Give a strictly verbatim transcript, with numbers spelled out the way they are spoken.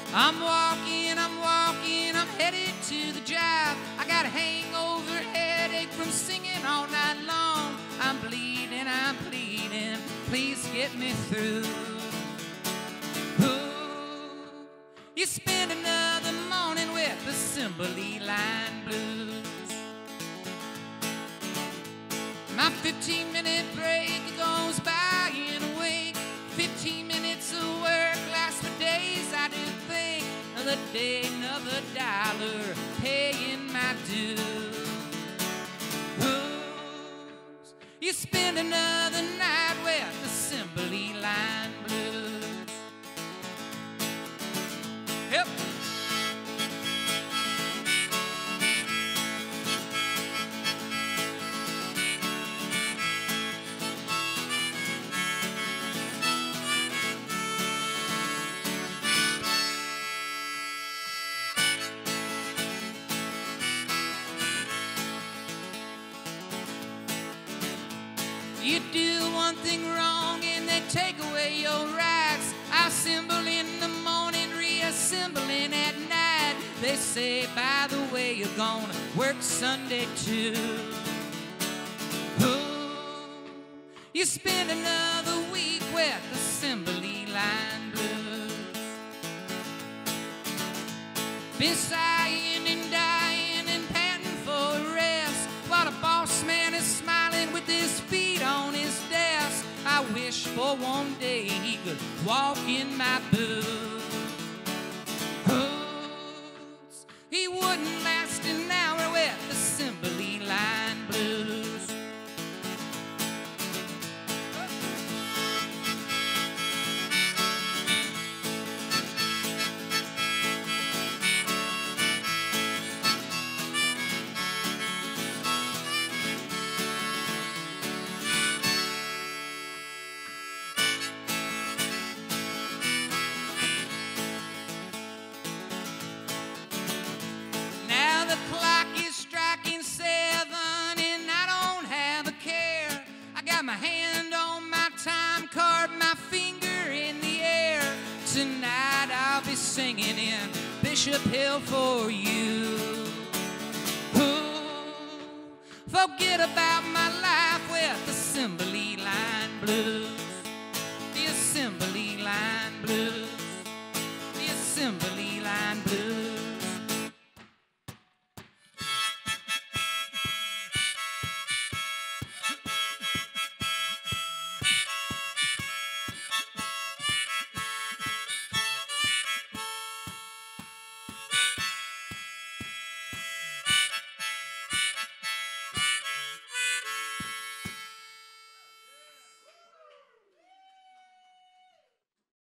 I'm walking, I'm walking, I'm headed to the job. I got a hangover headache from singing all night long. I'm bleeding, I'm pleading, please get me through. Ooh, you spend another morning with the Assembly Line blues. My fifteen minute break goes by in a week. Fifteen minutes of work lasts for days. I do think another day, another dollar, paying my dues. Ooh, you spend another night with the Assembly Line blues. Yep. You do one thing wrong and they take away your rights. I assemble in the morning, reassembling at night. They say, by the way, you're gonna work Sunday too. Ooh, you spend another week with the Assembly Line blues. Been sighing and dying and panting for a rest, while the boss man is smiling with his feet on his desk. I wish for one day he could walk in my boots. Boots. He wouldn't last an hour with the Assembly Line blues. The clock is striking seven and I don't have a care. I got my hand on my time card, my finger in the air. Tonight I'll be singing in Bishop Hill for you. Ooh, forget about